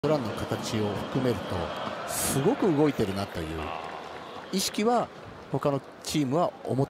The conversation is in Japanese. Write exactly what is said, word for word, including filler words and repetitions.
プランの形を含めるとすごく動いてるなという意識は他のチームは思っ